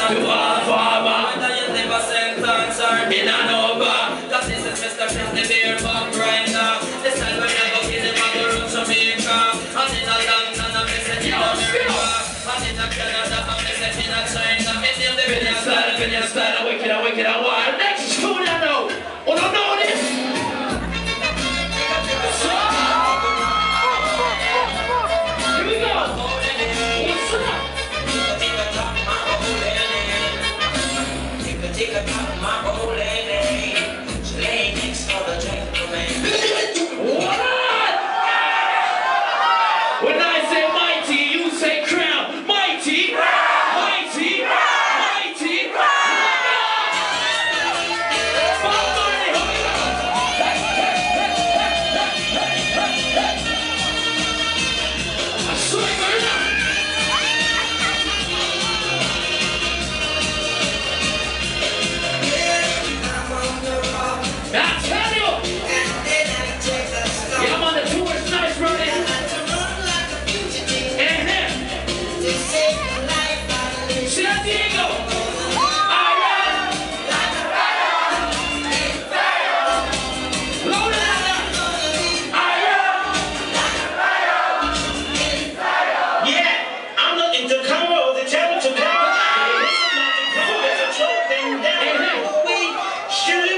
to all farmer. Whether you live a sentence or in an over. Cause this is Mr. Chris the beer bum grinder. This time when I go kill him, I go run Jamaica. And in a London, I'm missing in America. And in a Canada, I'm missing in a China. In the Vineyard style, wicked and wild. Next tune I know. Oh, don't know this. Here we go. What's up? Take a top of my old lady. She lay next to the gentleman. What? When I say mighty, you say crown. Mighty, mighty, mighty. I tell you! Yeah, I'm on the tour, it's nice running. San Diego! I run like a fire. Load it up! I run like a fire. Yeah, I'm looking to come over the tell to come. It's not to come, it's a choke them down. We should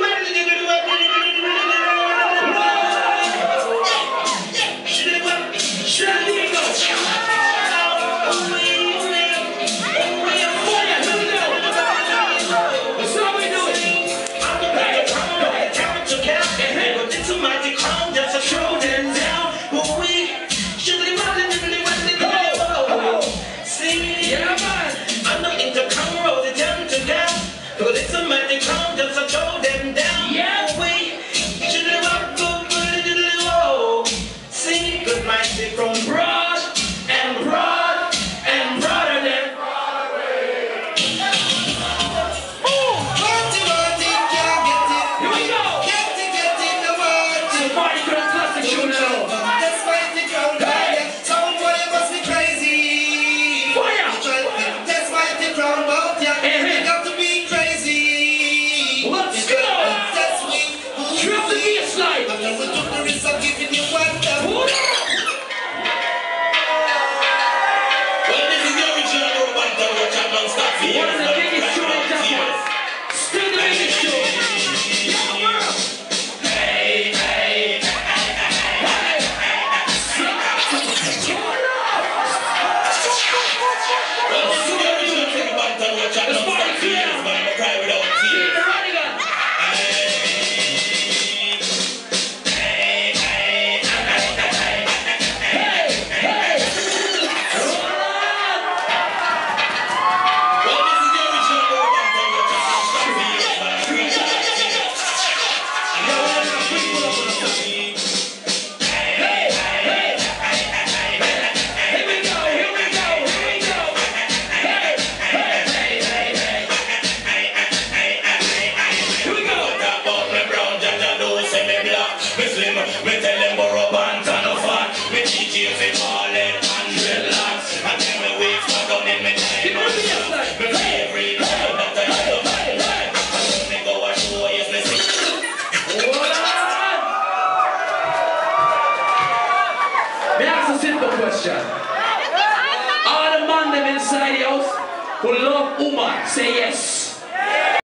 from broad and broad and broader than Broadway. Here we go. Somebody could have classic show now. That's why the crowd died. Somebody must be crazy. Fire. That's why the crowd out. You got to be crazy. Let's go. That's we. Drop the bass line. I'm never took the risk of giving you one. One of the biggest shows in Japan. Still the biggest show. Yeah, Burro. Hey, hey, hey, hey, Well, this is the original thing about Banton, which I don't start to use, but I'm a cry without tears. Me tell them Burro, Banton, no fat. Me DJ fi Marley and relax. And then me wait for down in me time. Me favorite time that I love. And when me go a show, yes me sing. Me ask a simple question. All the man them inside the house who love woman, say yes.